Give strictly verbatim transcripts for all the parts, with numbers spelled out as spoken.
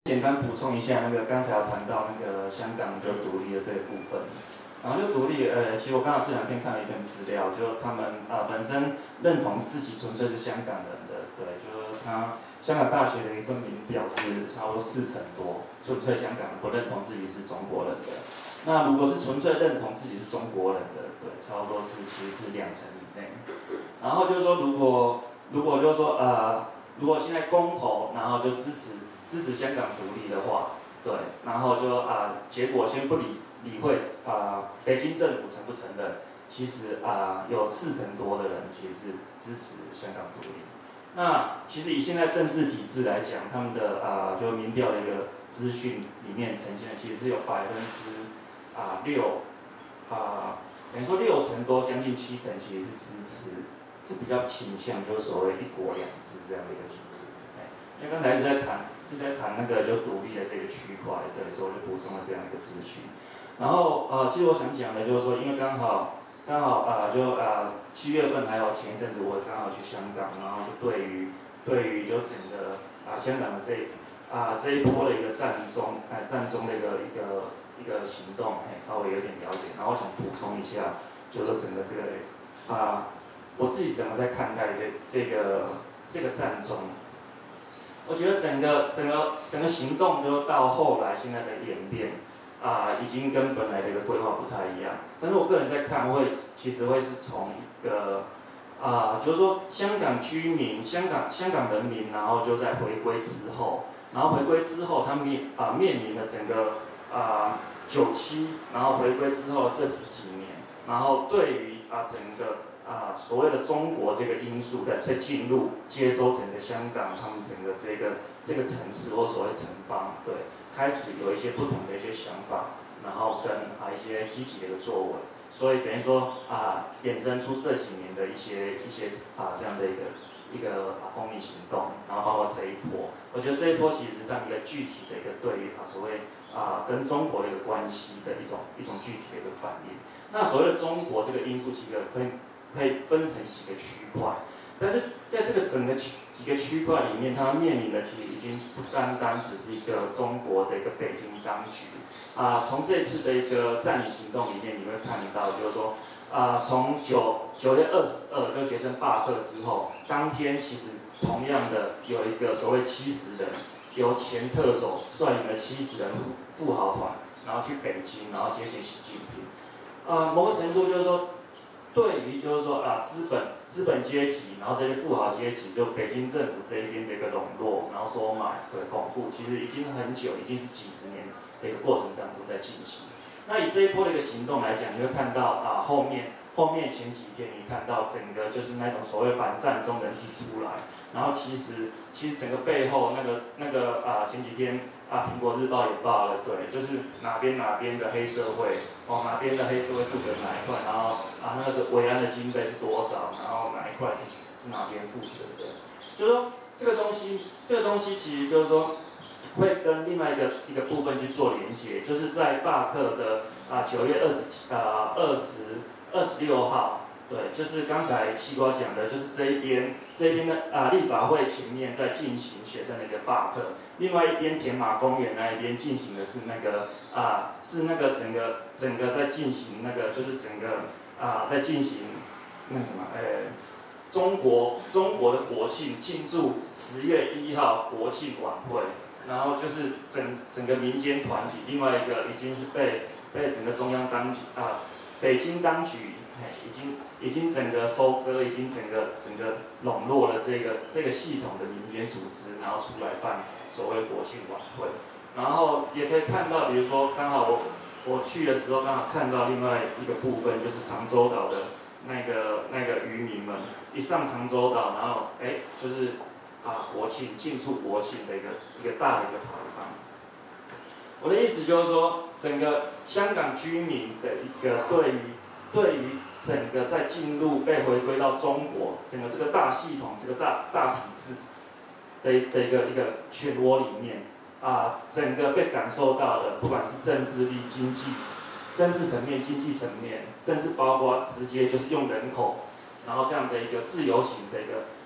简单补充一下，那个刚才有谈到那个香港就独立的这个部分，然后就独立，呃，其实我刚好这两天看了一篇资料，就他们啊、呃、本身认同自己纯粹是香港人的，对，就是他香港大学的一份民调是差不多四成多，纯粹香港人不认同自己是中国人的。那如果是纯粹认同自己是中国人的，对，差不多是其实是两成以内。然后就是说，如果如果就是说呃，如果现在公投，然后就支持支持香港独立的话，对，然后就啊、呃、结果先不理理会啊、呃、北京政府承不承认，其实啊、呃、有四成多的人其实是支持香港独立。那其实以现在政治体制来讲，他们的啊、呃、就民调的一个资讯里面呈现的，其实是有百分之啊六啊等于说六成多，将近七成其实是支持，是比较倾向就是所谓一国两制这样的一个体制。因为刚才一直在谈一直在谈那个就独立的这个区块，对，所以我就补充了这样一个资讯。然后呃，其实我想讲的就是说，因为刚好。刚好啊、呃，就啊、呃、七月份还有前一阵子，我刚好去香港，然后就对于对于就整个啊、呃、香港的这啊、呃、这一波的一个战中哎、呃、战中的一个一个一个行动，哎稍微有点了解，然后我想补充一下，就是整个这个啊、呃、我自己怎么在看待这这个这个战中，我觉得整个整个整个行动就到后来现在的演变。啊、呃，已经跟本来的一个规划不太一样。但是我个人在看会，其实会是从一个啊、呃，就是说香港居民、香港香港人民，然后就在回归之后，然后回归之后，他面啊、呃、面临了整个啊九七，然后回归之后这十几年，然后对于啊、呃、整个啊、呃、所谓的中国这个因素的在进入接收整个香港，他们整个这个这个城市或所谓城邦，对。开始有一些不同的一些想法，然后跟啊一些积极的一个作为，所以等于说啊衍生出这几年的一些一些啊这样的一个一个啊公益行动，然后包括这一波，我觉得这一波其实是他们一个具体的一个对于啊所谓啊跟中国的一个关系的一种一种具体的一个反应。那所谓的中国这个因素，其实分可以分成几个区块。但是在这个整个区几个区块里面，它面临的其实已经不单单只是一个中国的一个北京当局啊。从这次的一个占领行动里面，你会看到，就是说啊，从九九月二十二，就学生罢课之后，当天其实同样的有一个所谓七十人，由前特首率领了七十人富豪团，然后去北京，然后接见习近平。啊，某个程度就是说。对于就是说啊，资本资本阶级，然后这些富豪阶级，就北京政府这一边的一个笼络，然后收买、对巩固，其实已经很久，已经是几十年的一个过程当中在进行。那以这一波的一个行动来讲，你会看到啊，后面后面前几天你看到整个就是那种所谓反战中人士出来，然后其实其实整个背后那个那个啊前几天啊苹果日报也报了，对，就是哪边哪边的黑社会。哦，哪边的黑社会负责哪一块，然后啊那个维安的经费是多少，然后哪一块是是哪边负责的，就是说这个东西，这个东西其实就是说会跟另外一个一个部分去做连接，就是在罢课的啊九月二十啊二十二十六号，对，就是刚才西瓜讲的，就是这一边这边的啊立法会前面在进行学生的一个罢课。另外一边田马公园那一边进行的是那个啊，是那个整个整个在进行那个就是整个啊在进行那什么呃中国中国的国庆庆祝十月一号国庆晚会，然后就是整整个民间团体，另外一个已经是被被整个中央当局啊北京当局哎已经已经整个收割，已经整个整个笼络了这个这个系统的民间组织，然后出来办。所谓国庆晚会，然后也可以看到，比如说刚好我我去的时候，刚好看到另外一个部分，就是长洲岛的那个那个渔民们一上长洲岛，然后哎就是啊国庆庆祝国庆的一个一个大的一个牌坊。我的意思就是说，整个香港居民的一个对于对于整个在进入被回归到中国整个这个大系统这个大大体制。的的一个一个漩涡里面啊，整个被感受到的，不管是政治力、经济、政治层面、经济层面，甚至包括直接就是用人口，然后这样的一个自由行的一个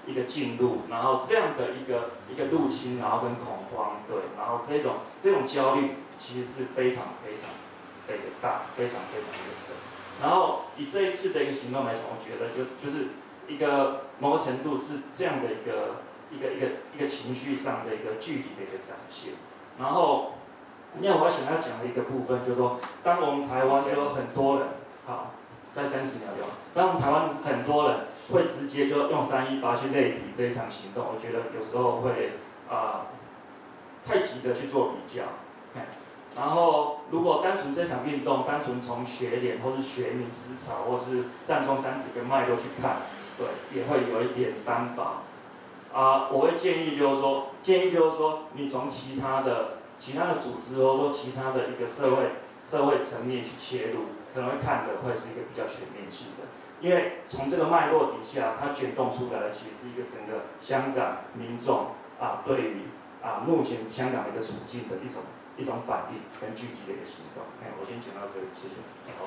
一个进入，然后这样的一个一个入侵，然后跟恐慌，对，然后这种这种焦虑其实是非常非常的一个大，非常非常的深。然后以这一次的一个行动来讲，我觉得就就是一个某个程度是这样的一个一个一个一个情绪上的一个具体的一个展现。然后，因为我想要讲的一个部分就是说，当我们台湾就有很多人，好，在三十秒就好，当我们台湾很多人会直接就用三一八去类比这一场行动，我觉得有时候会啊、呃、太急着去做比较。然后，如果单纯这场运动，单纯从学联或是学民思潮，或是战中三子跟脉络去看，对，也会有一点单薄。啊、呃，我会建议就是说，建议就是说，你从其他的其他的组织或者说其他的一个社会社会层面去切入，可能会看的会是一个比较全面性的。因为从这个脉络底下，它卷动出来的其实是一个整个香港民众啊、呃、对于啊、呃、目前香港的一个处境的一种一种反应跟具体的一个行动。哎，我先讲到这里，谢谢。好。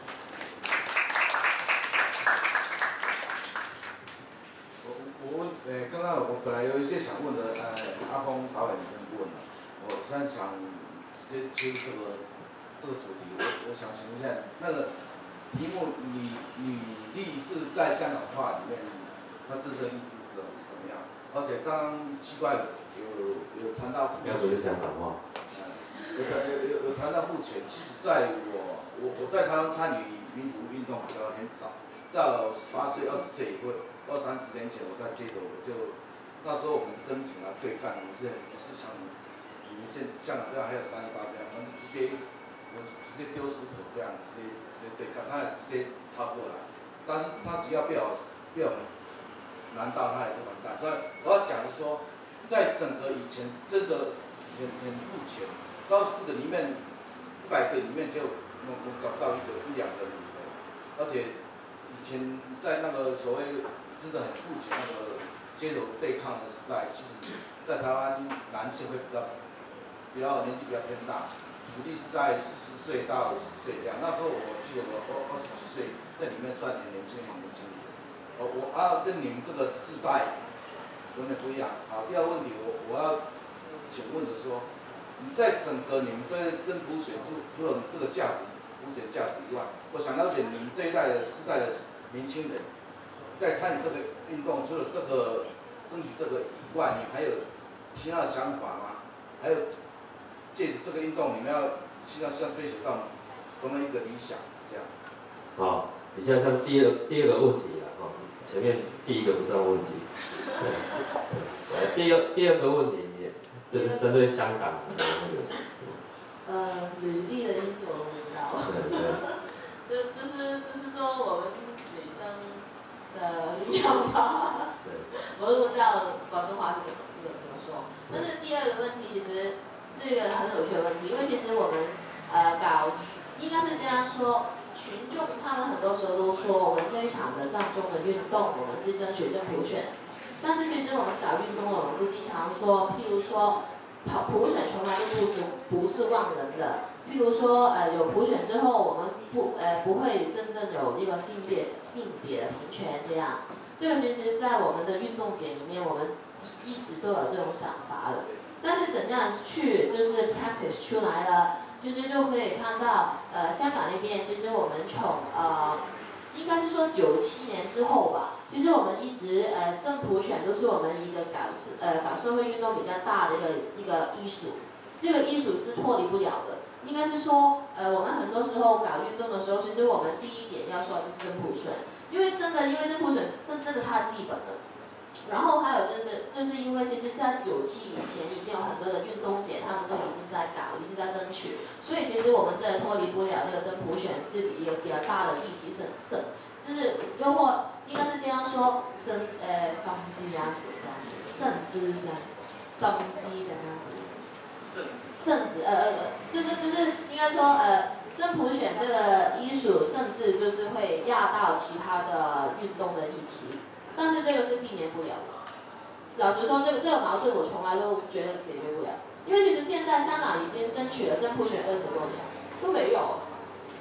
我呃，刚刚我本来有一些想问的，呃，阿峰导演已经问了，我现在想直接切入这个这个主题，我我想请问一下，那个题目女女力是在香港话里面，它真正意思是怎么样？而且刚刚奇怪有有有谈到， 要不是香港话， 呃，有谈有有有谈到父权，其实在我我我在台湾参与民主运动比较很早，在我十八岁二十岁以后。二三十年前，我在街头，我就那时候我们跟警察对干，我们是不是像你们现香港这样，还有三一八这样，我们是直接我直接丢石头这样，直接直接对干，他也直接插过来，但是他只要被我被我们难到，他也是完蛋。所以我要讲的是说，在整个以前真的很很父权，到四个里面一百个里面就我我找不到一个一两个女的，而且以前在那个所谓真的很父权那个街头对抗的时代，其实，在台湾男性会比较比较年纪比较偏大，主力是在四十岁到五十岁这样。那时候我记得我二二十几岁，在里面算很年轻很年轻。我我啊跟你们这个世代有点不一样。好，第二个问题我我要请问的说，你在整个你们这真普选除除了这个价值普选价值以外，我想了解你们这一代的世代的年轻人。在参与这个运动，除了这个争取这个以外，你还有其他的想法吗？还有借着这个运动，你们要希望希望追求到什么一个理想？这样。 好，你现在像第二第二个问题了哈，前面第一个不算问题。呃，第二第二个问题，就是针对香港的那个。 呃，履历的因素我不知道。 对对。 就就是就是说我们女生。的样吧，我都不知道广东话是怎么有怎么说。但是第二个问题其实是一个很有趣的问题，因为其实我们呃搞应该是这样说，群众他们很多时候都说我们这一场的战中的运动，我们是争取真普选。但是其实我们搞运动，我们都经常说，譬如说跑普选从来都不是不是万人的。譬如说，呃，有普选之后，我们不，呃，不会真正有那个性别性别的平权这样。这个其实，在我们的运动节里面，我们一直都有这种想法的。但是怎样去就是 practice 出来了，其实就可以看到，呃，香港那边其实我们从呃，应该是说九七年之后吧，其实我们一直呃正普选都是我们一个搞社呃搞社会运动比较大的一个一个艺术，这个艺术是脱离不了的。应该是说，呃，我们很多时候搞运动的时候，其实我们第一点要说的就是真普选，因为真的，因为真普选是真的它的基本的。然后还有就是，就是因为其实，在九七以前已经有很多的运动节，他们都已经在搞，已经在争取，所以其实我们真的脱离不了那个真普选是比一个比较大的议题是胜，就是又或应该是这样说，生呃生机啊，甚至这样，生机这样。甚至呃呃就是就是应该说呃真普选这个艺术，甚至就是会压到其他的运动的议题，但是这个是避免不了的。老实说，这个这个矛盾我从来都觉得解决不了，因为其实现在香港已经争取了真普选二十多年都没有，所以其实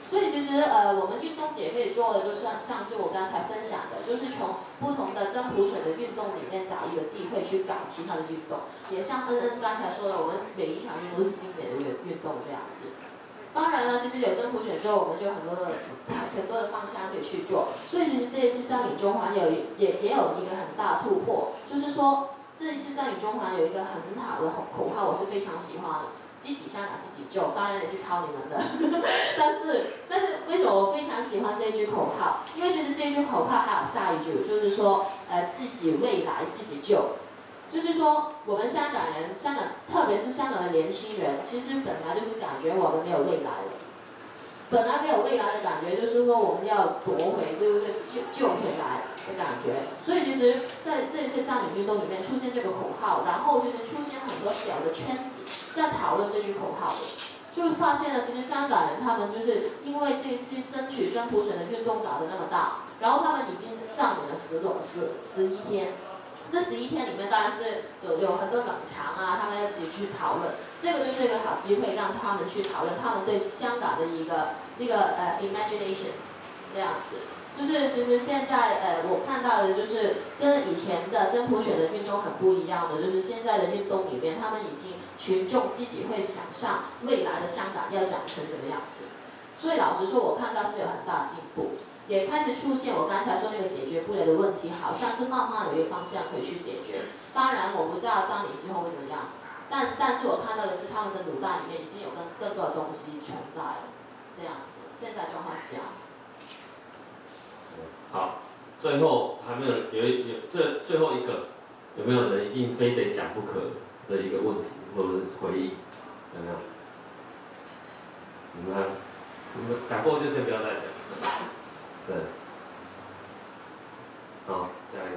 实呃，我们运动节可以做的，就像像是我刚才分享的，就是从不同的真普选的运动里面找一个机会去搞其他的运动。也像恩恩刚才说的，我们每一场运动是性别的运运动这样子。当然了，其实有真普选之后，我们就有很多的很多的方向可以去做。所以其实这一次占领中环有也也有一个很大的突破，就是说这一次占领中环有一个很好的口号，我是非常喜欢的。积极香港自己救，当然也是抄你们的。但是，但是为什么我非常喜欢这一句口号？因为其实这一句口号还有下一句，就是说，呃，自己未来自己救。就是说，我们香港人，香港特别是香港的年轻人，其实本来就是感觉我们没有未来了。本来没有未来的感觉，就是说我们要夺回，对不对？救救回来的感觉。所以其实，在这一次占领运动里面出现这个口号，然后就是出现很多小的圈子在讨论这句口号的，就发现了其实香港人他们就是因为这一次争取真普选的运动搞得那么大，然后他们已经占领了十多十十一天。这十一天里面当然是有有很多冷场啊，他们要自己去讨论，这个就是一个好机会让他们去讨论他们对香港的一个一个呃 imagination 这样子，就是其实现在呃我看到的就是跟以前的真普选的运动很不一样的，就是现在的运动里面他们已经群众自己会想象未来的香港要长成什么样子，所以老实说我看到是有很大的进步。也开始出现我刚才说那个解决不了的问题，好像是慢慢有一个方向可以去解决。当然我不知道占领之后会怎么样，但但是我看到的是他们的脑袋里面已经有更更多的东西存在了，这样子。现在状况是这样。 好，最后还没有有一有这最后一个，有没有人一定非得讲不可的一个问题或者是回应？有没有？你们看，你们讲过就先不要再讲。对，好，加油。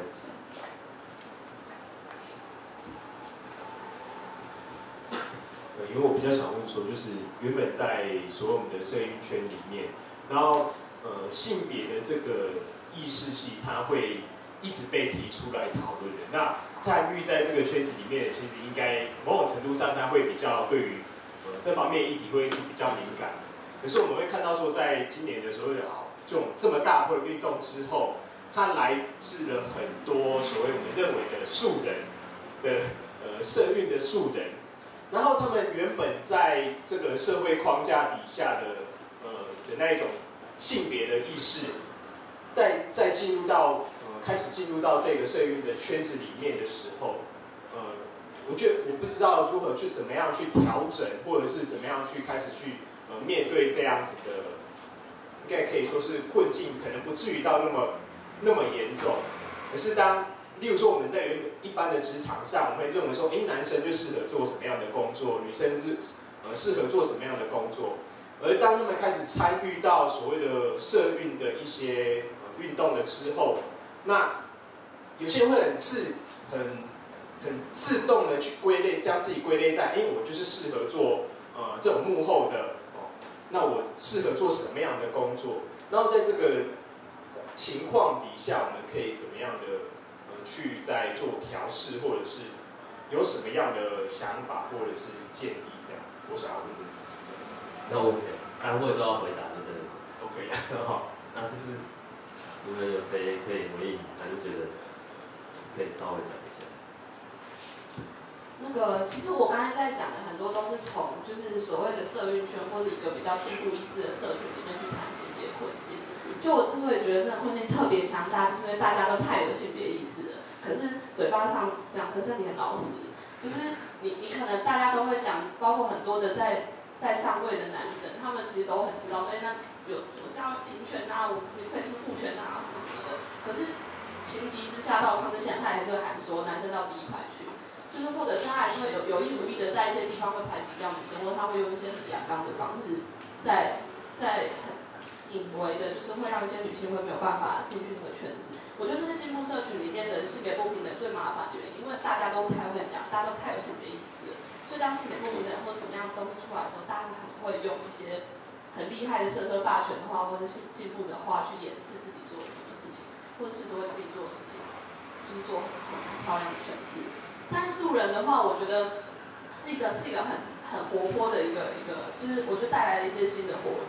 呃，因为我比较想问说，就是原本在所有我们的社运圈里面，然后呃性别的这个意识系，它会一直被提出来讨论的。那参与在这个圈子里面，其实应该某种程度上，它会比较对于呃这方面议题会是比较敏感的。可是我们会看到说，在今年的所谓的好这种这么大或者运动之后，它来自了很多所谓我们认为的素人的呃社运的素人，然后他们原本在这个社会框架底下的呃的那一种性别的意识，在在进入到呃开始进入到这个社运的圈子里面的时候，呃，我觉得我不知道如何去怎么样去调整，或者是怎么样去开始去呃面对这样子的。应该可以说是困境，可能不至于到那么那么严重。可是当，例如说我们在原本一般的职场上，我们会认为说，哎，男生就适合做什么样的工作，女生是呃适合做什么样的工作。而当他们开始参与到所谓的社运的一些呃运动的之后，那有些人会很自很很自动的去归类，将自己归类在，哎，我就是适合做呃这种幕后的。那我适合做什么样的工作？然后在这个情况底下，我们可以怎么样的呃去再做调试，或者是有什么样的想法或者是建议？这样，我想要问的是这个。 那问谁？三位都要回答，对不对？ 都可以啊。 好，那就是你们有谁可以回应，还是觉得可以稍微讲一下？ 那个，其实我刚才在讲的很多都是从就是所谓的社运圈或者一个比较进步意识的社群里面去谈性别困境。就我之所以觉得那个困境特别强大，就是因为大家都太有性别意识了，可是嘴巴上讲，可是你很老实，就是你你可能大家都会讲，包括很多的在在上位的男生，他们其实都很知道，所以那有有这样平权啊，我你可以是父权啊什么什么的，可是情急之下到抗争现在，他还是会喊说男生到第一排去。就是或者是他还是会有有意无意的在一些地方会排挤掉女生，或者他会用一些很阳刚的方式，在在很隐微的，就是会让一些女性会没有办法进去那个圈子。我觉得这是进步社群里面的性别不平等最麻烦的原因，因为大家都不太会讲，大家都太有性别意识了，所以当性别不平等或者什么样的东西出来的时候，大家是很会用一些很厉害的社科霸权的话，或者是进步的话去掩饰自己做了什么事情，或者是都会自己做的事情，就是做很很漂亮的诠释。但是素人的话，我觉得是一个是一个很很活泼的一个一个，就是我觉得带来了一些新的活力。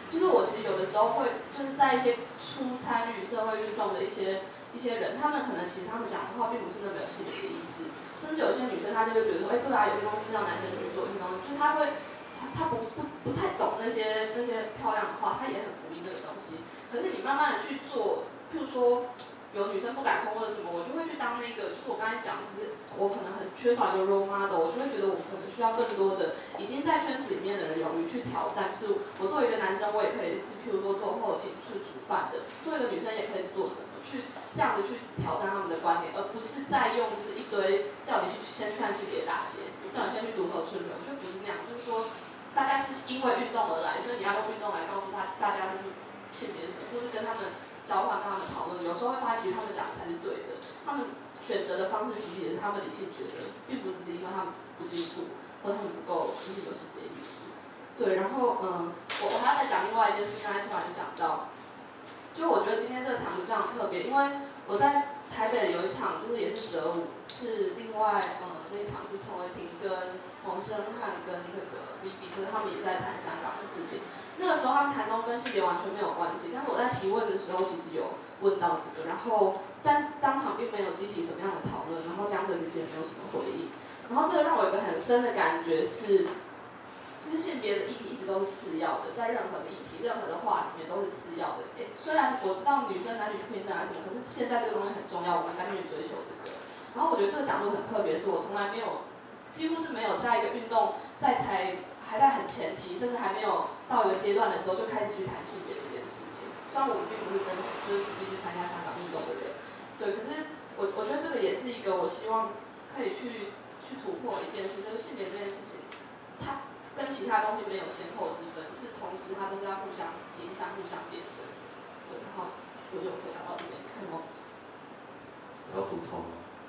就是我其实有的时候会就是在一些初参与社会运动的一些一些人，他们可能其实他们讲的话并不是那么有性别的意识，甚至有些女生她就会觉得说，哎，对啊，有些东西是让男生去做，有些东西就是她会。他不不不太懂那些那些漂亮的话，他也很福音这个东西。可是你慢慢的去做，譬如说有女生不敢冲或者什么，我就会去当那个，就是我刚才讲，其实我可能很缺少一个 role model，我就会觉得我可能需要更多的已经在圈子里面的人勇于去挑战。就是我作为一个男生，我也可以是譬如说做后勤去煮饭的；作为一个女生，也可以做什么去这样子去挑战他们的观点，而不是在用就是一堆叫你去先去看性别大街，叫你先去读后春人，我觉得不是那样，就是说。大家是因为运动而来，所以你要用运动来告诉他大家就是性别什么，或是跟他们交换、跟他们讨论。有时候会发现，其实他们讲的才是对的，他们选择的方式其实也是他们理性觉得，并不只是因为他们不进步，或他们不够就是有性别意识。对，然后嗯，我我还要再讲另外一件事，刚才突然想到，就我觉得今天这个场子非常特别，因为我在台北有一场就是也是蛇舞，是另外嗯那一场是陈伟霆跟洪生汉跟那个 V B， 就是他们也在谈香港的事情。那个时候他们谈中跟性别完全没有关系，但是我在提问的时候其实有问到这个，然后但当场并没有激起什么样的讨论，然后讲者其实也没有什么回应。然后这个让我有一个很深的感觉是，其实性别的议题一直都是次要的，在任何的议题、任何的话里面都是次要的。诶，虽然我知道女生男女不平等啊什么，可是现在这个东西很重要，我们甘愿追求这个。然后我觉得这个角度很特别，是我从来没有，几乎是没有在一个运动在才还在很前期，甚至还没有到一个阶段的时候就开始去谈性别这件事情。虽然我们并不是真实就是实际去参加香港运动的人，对，可是我我觉得这个也是一个我希望可以去去突破的一件事，就是性别这件事情，它跟其他东西没有先后之分，是同时它都在互相影响、互相辩证。对，然后我就回答到这边，看吗？ 我要补充。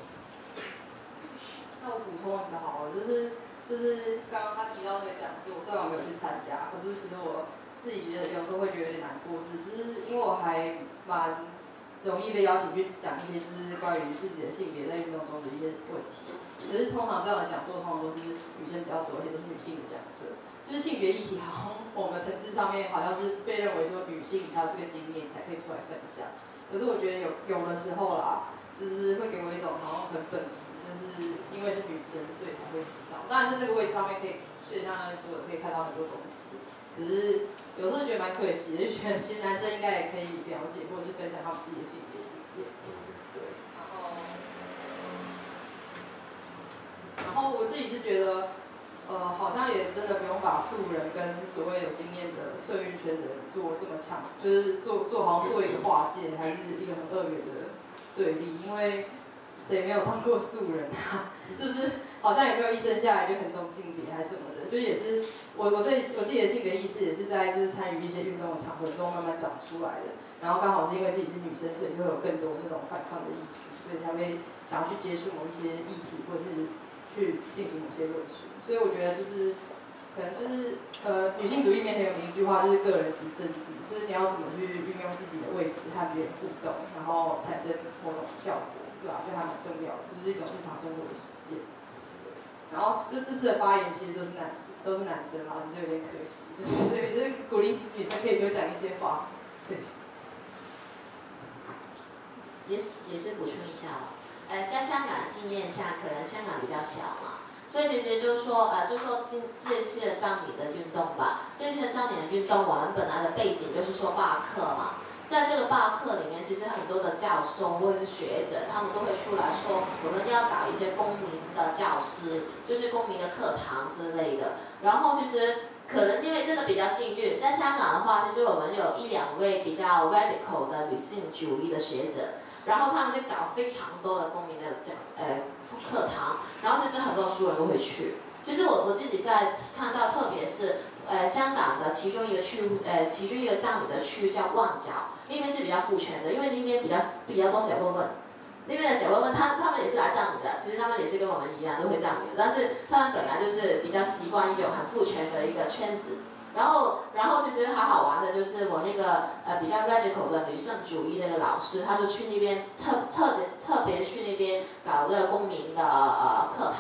那我补充一个好了，就是就是刚刚他提到那个讲座，虽然我没有去参加，可是其实我自己觉得有时候会觉得有点难过，是就是因为我还蛮容易被邀请去讲一些就是关于自己的性别在运动中的一些问题。可是通常这样的讲座通常都是女生比较多，而且都是女性的讲者。就是性别议题好像某个层次上面好像是被认为说女性才有这个经验才可以出来分享。可是我觉得有有的时候啦，就是会给我一种好像很本质，就是因为是女生所以才会知道。当然在这个位置上面可以，就像刚才说的可以看到很多东西。可是有时候觉得蛮可惜的，就觉得其实男生应该也可以了解或者是分享他们自己的性别经验。对，然后然后我自己是觉得，呃，好像也真的不用把素人跟所谓有经验的社运圈的人做这么强，就是做做好像做一个划界，还是一个很二元的对立，因为谁没有当过素人啊？就是好像也没有一生下来就很懂性别还是什么的，就也是我我对我自己的性别意识也是在就是参与一些运动的场合中慢慢长出来的。然后刚好是因为自己是女生，所以就会有更多那种反抗的意识，所以才会想要去接触某一些议题，或者是去进行某些论述。所以我觉得就是可能就是呃女性主义里面很有名一句话，就是个人即政治，就是你要怎么去运用自己的位置和别人互动，然后产生某种效果。对吧、啊？就还蛮重要的，就是一种日常生活的实践。然后就这次的发言其实都是男生，都是男生啦，就有点可惜。就是就是鼓励女生可以多讲一些话。对。 也是也是补充一下哦，呃，在香港经验下，可能香港比较小嘛，所以其实就是说，呃，就说今这次的占领的运动吧，这次的占领的运动，我们本来的背景就是说罢课嘛。在这个罢课里面，其实很多的教授或者是学者，他们都会出来说，我们要搞一些公民的教师，就是公民的课堂之类的。然后其实可能因为这个比较幸运，在香港的话，其实我们有一两位比较 radical 的女性主义的学者，然后他们就搞非常多的公民的讲呃课堂，然后其实很多书人都会去。其实我我自己在看到，特别是呃香港的其中一个区，呃其中一个占领的区域叫旺角，那边是比较父权的，因为那边比较比较多小混混，那边的小混混他他们也是来占领的，其实他们也是跟我们一样都会占领的，但是他们本来就是比较习惯一种很父权的一个圈子。然后，然后其实还好玩的就是我那个呃比较 radical 的女性主义那个老师，他就去那边特特别特别去那边搞这个公民的呃课堂。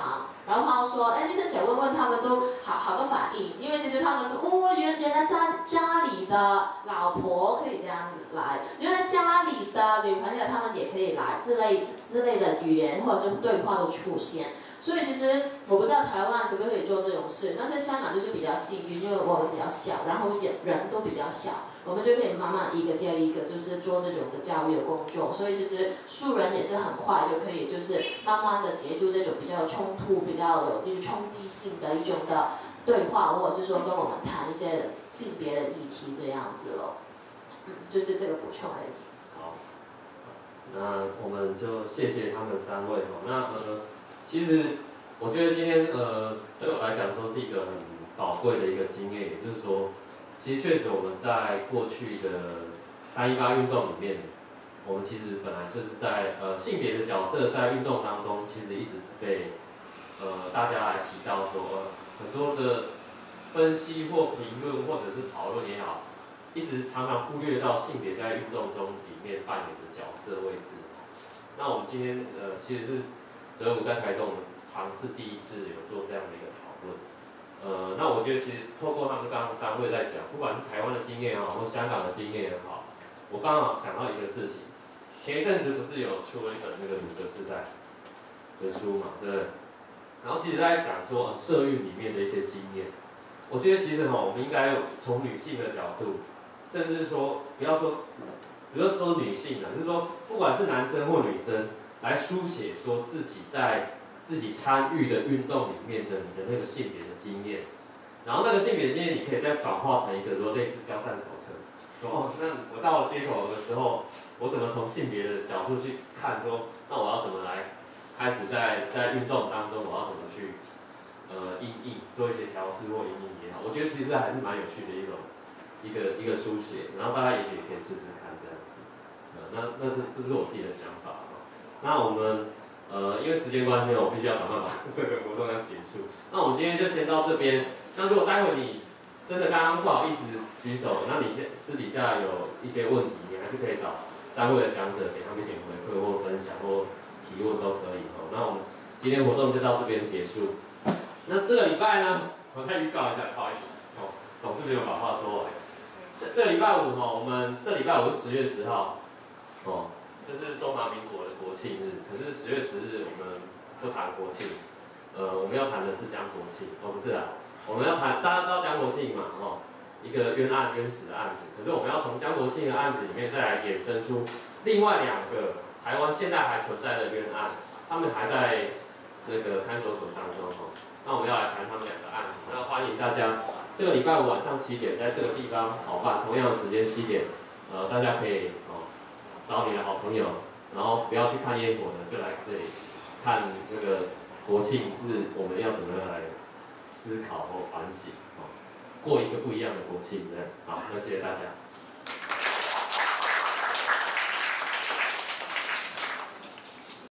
然后他说，哎，那些小问问他们都好好的反应，因为其实他们都哦，原原来家家里的老婆可以这样来，原来家里的女朋友他们也可以来，之类之类的语言或者是对话都出现。所以其实我不知道台湾可不可以做这种事，但是香港就是比较幸运，因为我们比较小，然后人人都比较小，我们就可以慢慢一个接一个，就是做这种的教育的工作。所以其实素人也是很快就可以，就是慢慢的结束这种比较有冲突、比较有一种冲击性的一种的对话，或者是说跟我们谈一些性别的议题这样子咯。嗯，就是这个补充而已。 好，那我们就谢谢他们三位哈。那呃。其实我觉得今天呃对我来讲说是一个很宝贵的一个经验，也就是说，其实确实我们在过去的三一八运动里面，我们其实本来就是在呃性别的角色在运动当中，其实一直是被呃大家来提到说、呃、很多的分析或评论或者是讨论也好，一直常常忽略到性别在运动中里面扮演的角色位置。那我们今天呃其实是。所以我在台中，我们尝试第一次有做这样的一个讨论。呃，那我觉得其实透过他们刚刚三位在讲，不管是台湾的经验也好，或香港的经验也好，我刚好想到一个事情。前一阵子不是有出了一本那个女蛇时代的书嘛，对不对？然后其实在讲说、呃、社运里面的一些经验。我觉得其实哈，我们应该从女性的角度，甚至说不要说，不要说女性啊，就是说不管是男生或女生。来书写说自己在自己参与的运动里面的你的那个性别的经验，然后那个性别的经验你可以再转化成一个说类似交战手册，说哦，那我到了街头的时候，我怎么从性别的角度去看说，那我要怎么来开始在在运动当中我要怎么去呃因应做一些调试或因应也好，我觉得其实还是蛮有趣的一种一个一个书写，然后大家也许也可以试试看这样子，呃，那那这这是我自己的想法。那我们呃，因为时间关系，我必须要赶快把这个活动要结束。那我们今天就先到这边。那如果待会你真的刚刚不好意思举手，那你先私底下有一些问题，你还是可以找三位的讲者给他们一点回馈或分享或提问都可以哦。那我们今天活动就到这边结束。那这个礼拜呢，我再预告一下，不好意思哦，总是没有把话说完。这这礼拜五哈，我们这礼拜五是十月十号哦。这是中华民国的国庆日，可是十月十日我们不谈国庆，呃，我们要谈的是江国庆，哦不是啦，我们要谈大家知道江国庆嘛，哦，一个冤案冤死的案子，可是我们要从江国庆的案子里面再来衍生出另外两个台湾现在还存在的冤案，他们还在那个看守所当中哦，那我们要来谈他们两个案子，那欢迎大家这个礼拜五晚上七点在这个地方好办，同样的时间七点，呃，大家可以哦。找你的好朋友，然后不要去看烟火的，就来这里看这个国庆日，我们要怎么样来思考或反省，哦，过一个不一样的国庆，对，好，那谢谢大家。